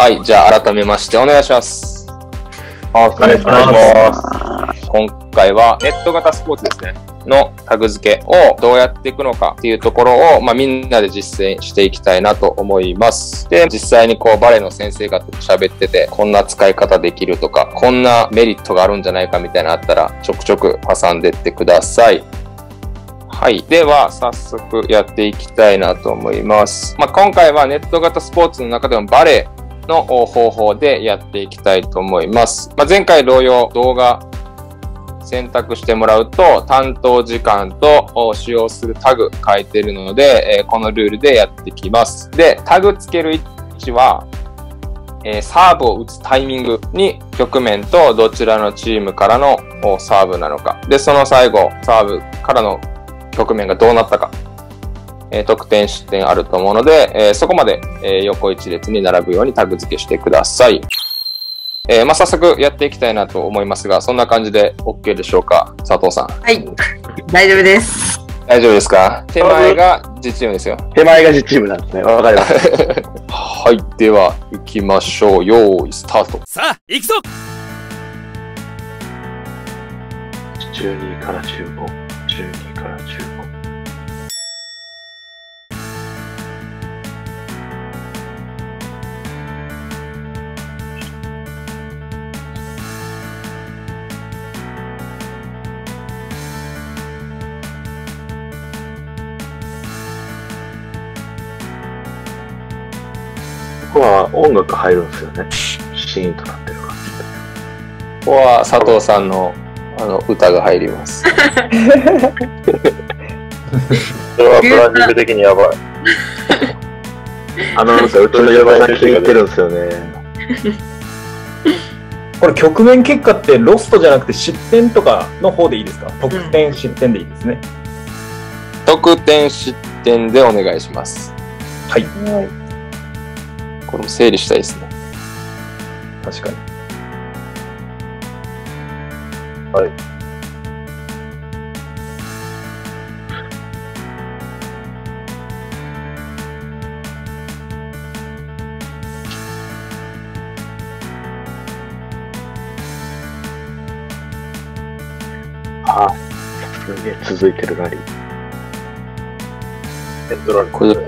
はい、じゃあ改めましてお願いします。 お願いします。 今回はネット型スポーツですねのタグ付けをどうやっていくのかっていうところを、みんなで実践していきたいなと思います。で、実際にバレエの先生方と喋ってて、こんな使い方できるとか、こんなメリットがあるんじゃないかみたいなのあったら、ちょくちょく挟んでってください。はい。では、早速やっていきたいなと思います。今回はネット型スポーツの中でもバレエの方法でやっていきたいと思います。前回同様、動画選択してもらうと、担当時間と使用するタグ書いてるので、このルールでやっていきます。で、タグつける位置は、サーブを打つタイミングに局面とどちらのチームからのサーブなのか。で、その最後、サーブからの局面がどうなったか。得点失点あると思うので、そこまで、横一列に並ぶようにタグ付けしてください。早速やっていきたいなと思いますが、そんな感じで OK でしょうか、佐藤さん。 はい、大丈夫です。 大丈夫ですか？手前が実チームですよ。 手前が実チームなんですね。わかります。 はい、では行きましょう。よーい、スタート。 さあ、行くぞ。 12から15、12から15。ここは音楽入るんですよね。シーンとなってる感じで。 ここは佐藤さんの歌が入ります。 それはプランニング的にやばい。アナウンサー、うちの山崎言ってるんですよね。 これ局面結果ってロストじゃなくて失点とかの方でいいですか？得点、失点でいいですね。 得点、失点でお願いします。 はい。 これも整理したいですね。 確かに。 はい。あ、すげえ続いてるラリー。 これ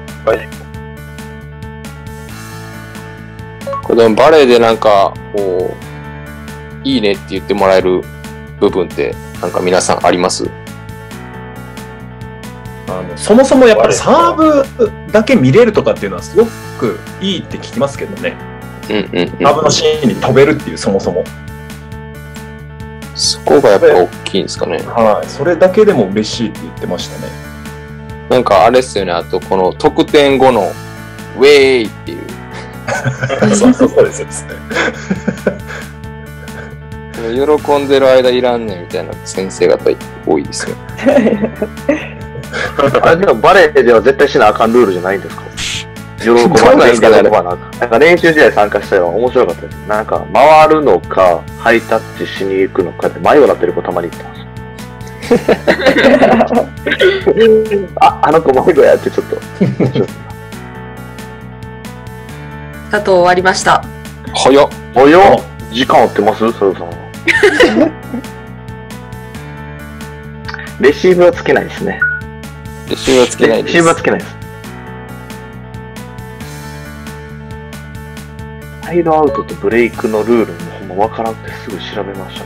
でもバレエでいいねって言ってもらえる部分って皆さんあります？ そもそもやっぱりサーブだけ見れるとかっていうのはすごくいいって聞きますけどね。サーブのシーンに飛べるっていうそもそも。 そこがやっぱ大きいんですかね。 はい、それだけでも嬉しいって言ってましたね。 あれですよね、あとこの得点後のウェーイっていう。 そうですね。 喜んでる間いらんねんみたいな先生方多いですよ。 あれでもバレエでは絶対しなあかんルールじゃないんですか？喜ばないんでなんか練習試合参加したら面白かったです。回るのかハイタッチしに行くのかで迷子なってる子たまにいたんですよ。あの子迷子やってちょっと。 佐藤終わりました。 早っ。 時間合ってます？それさん。レシーブはつけないですね。 レシーブはつけないです。 レシーブはつけないです。サイドアウトとブレイクのルールもほんま分からんくてすぐ調べました。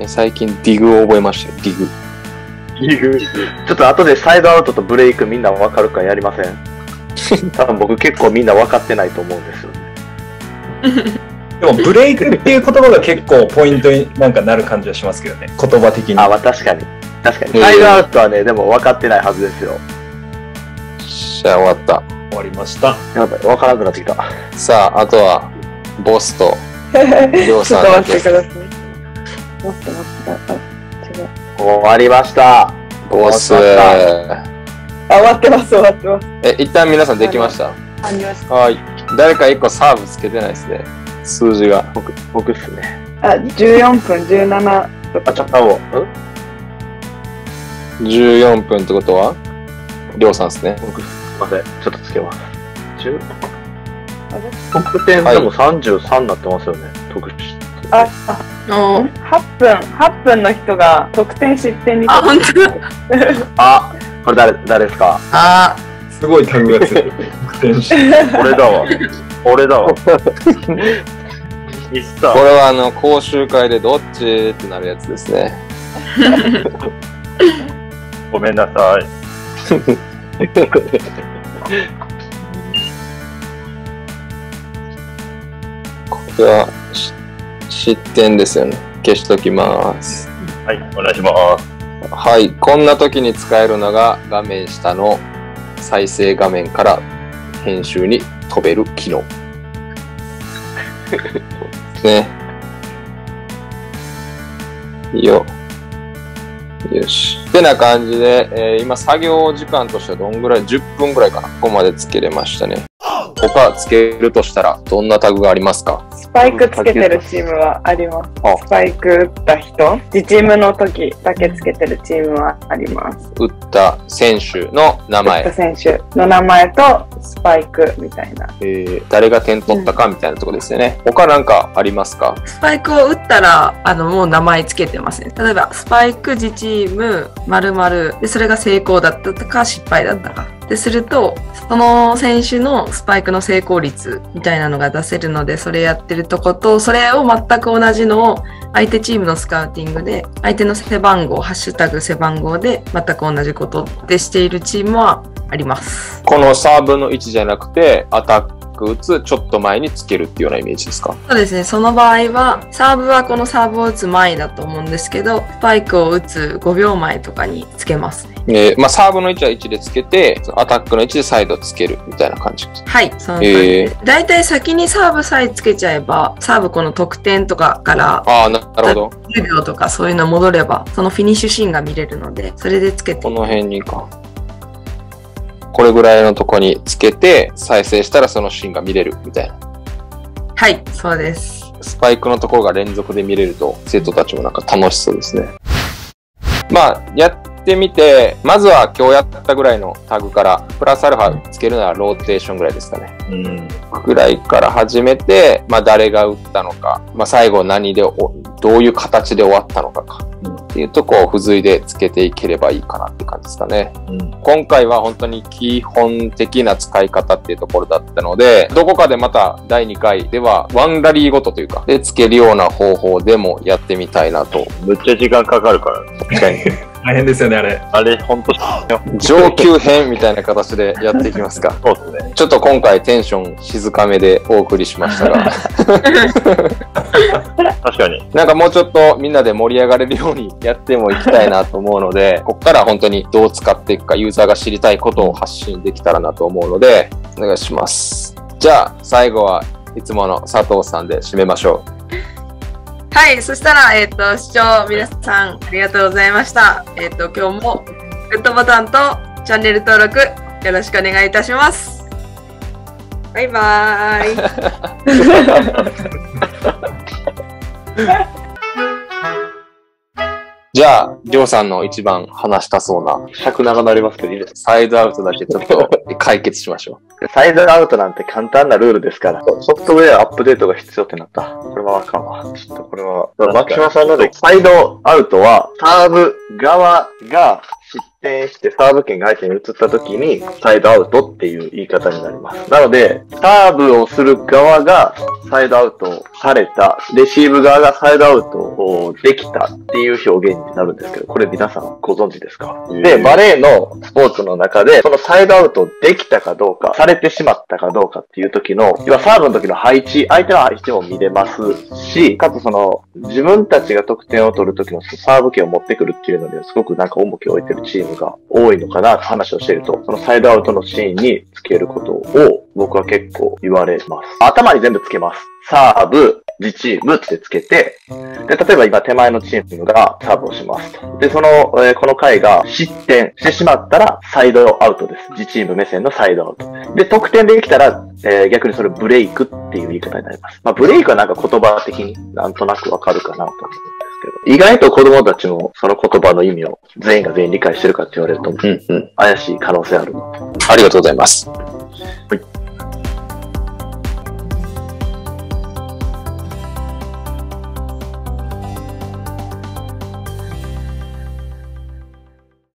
最近ディグを覚えましたよ。ディグ。 ちょっと後でサイドアウトとブレイクみんな分かるかやりません？多分僕結構みんな分かってないと思うんですよね。 でもブレイクっていう言葉が結構ポイントになる感じはしますけどね、言葉的に。 確かに。サイドアウトはね、でも分かってないはずですよ。 じゃあ終わった。 終わりました。 やばい、分からなくなってきた。 さあ、あとはボスとりょうさんだけ。 待って。違う。 終わりました。 ボス。 終わってます。 一旦皆さんできました？はい。誰か1個サーブつけてないですね。数字が。 僕っすね。 14分17とか。 ちょっと 14分ってことはりょうさんですね。 僕すいません。ちょっとつけます。 中得点でも33になってますよね、得失。 8分の人が得点失点に。 あ、本当だ。 あ、これ誰ですか？ あすごいタグがついてる。得点失点。 俺だわ。俺だわ。 これは講習会でどっちってなるやつですね。 ごめんなさい。 これは失点ですよね。消しときます。 はい、お願いします。 はい、こんな時に使えるのが画面下の再生画面から編集に飛べる機能。ね。よし。ってな感じで、今作業時間としてはどんぐらい ?10 分ぐらいかな。ここまでつけれましたね。他つけるとしたらどんなタグがありますか？ スパイクつけてるチームはあります。スパイク打った人、自チームの時だけつけてるチームはあります。 打った選手の名前。 打った選手の名前とスパイクみたいな。 誰が点取ったかみたいなところですよね。他なんかありますか？ スパイクを打ったら、もう名前つけてますね。例えば、スパイク自チーム、〇〇で、それが成功だったか失敗だったか。ですると、その選手のスパイクの成功率みたいなのが出せるので、それやってるとこと、それを全く同じのを相手チームのスカウティングで、相手の背番号、ハッシュタグ背番号で全く同じことでしているチームはあります。 このサーブの位置じゃなくて、アタック打つちょっと前につけるっていうようなイメージですか？ そうですね。その場合は、サーブはこのサーブを打つ前だと思うんですけど、スパイクを打つ5秒前とかにつけますね。 サーブの位置は1でつけて、アタックの位置で再度つけるみたいな感じです。 はい、その感じで。だいたい先にサーブさえつけちゃえば、サーブこの得点とかから、 なるほど。 10秒とかそういうの戻れば、そのフィニッシュシーンが見れるので、それでつけて。 この辺にか。これぐらいのとこにつけて、再生したらそのシーンが見れるみたいな。 はい、そうです。 スパイクのところが連続で見れると、生徒たちもなんか楽しそうですね。やってみて、まずは今日やったぐらいのタグから、プラスアルファつけるのはローテーションぐらいですかね。ぐらいから始めて、誰が打ったのか、最後何で、どういう形で終わったのかっていうとこを付随でつけていければいいかなって感じですかね。今回は本当に基本的な使い方っていうところだったので、どこかでまた第2回ではワンラリーごとというか、でつけるような方法でもやってみたいなと。 むっちゃ時間かかるから。確かに。 大変ですよね、あれ。 あれ、ほんと、 上級編みたいな形でやっていきますか。 そうですね。 ちょっと今回テンション静かめでお送りしましたが。 確かに。 なんかもうちょっとみんなで盛り上がれるようにやってもいきたいなと思うので、ここから本当にどう使っていくか、ユーザーが知りたいことを発信できたらなと思うので、お願いします。じゃあ、最後はいつもの佐藤さんで締めましょう。 はい、そしたら、視聴皆さんありがとうございました。今日もグッドボタンとチャンネル登録よろしくお願いいたします。バイバーイ。 じゃあ、りょうさんの一番話したそうな尺長なりますけどいいですか？ サイドアウトだけちょっと解決しましょう。サイドアウトなんて簡単なルールですから、ソフトウェアアップデートが必要ってなった。これはあかんわ。ちょっとこれは、牧島さんので、サイドアウトはサーブ側が失点してサーブ権が相手に移った時にサイドアウトっていう言い方になります。なので、サーブをする側がサイドアウトされた、レシーブ側がサイドアウトをできたっていう表現になるんですけど、これ皆さんご存知ですか？で、バレーのスポーツの中で、そのサイドアウトできたかどうか、されてしまったかどうかっていう時の、要はサーブの時の配置、相手の配置も見れますし、かつその、自分たちが得点を取る時のサーブ権を持ってくるっていうので、すごくなんか重きを置いてるチームが多いのかなって話をしていると、そのサイドアウトのシーンにつけることを僕は結構言われます。頭に全部つけます。サーブ、自チームってつけて、で、例えば今手前のチームがサーブをしますと。で、この回が失点してしまったらサイドアウトです。自チーム目線のサイドアウトです。で、得点できたら、逆にそれブレイクっていう言い方になります。ブレイクはなんか言葉的になんとなくわかるかなと思うんですけど、意外と子供たちもその言葉の意味を全員が全員理解してるかって言われると、怪しい可能性ある。 ありがとうございます。 はい。